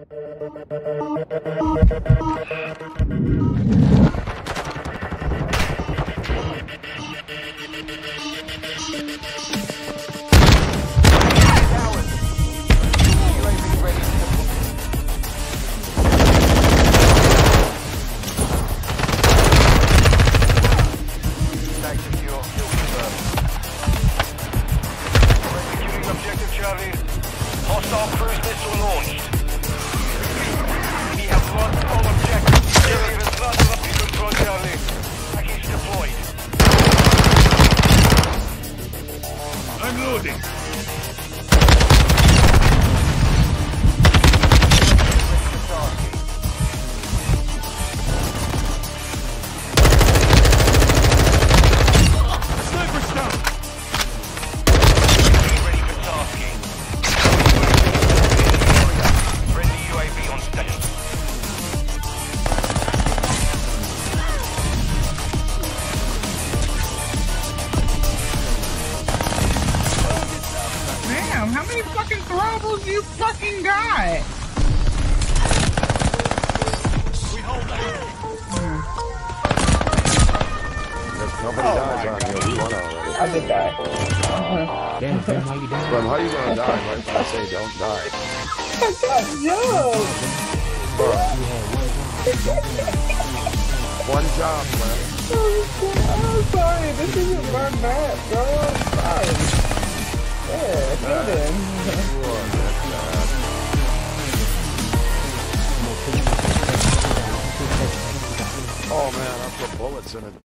Hostile cruise missile launched. We have lost all objectives. Charlie has not up to control Charlie. Package deployed. I'm loading. Sniper's down. Ready for tasking. UAV on station. Damn, how many fucking throwables you fucking got? We hold that. Nobody dies on here. We won already. I did die. Damn, how you doing? But how you gonna die right when I say don't die? Yo! One job, man. I'm sorry, this isn't my map, bro. I'm sorry. Yeah, hidden. Oh man, I put bullets in it.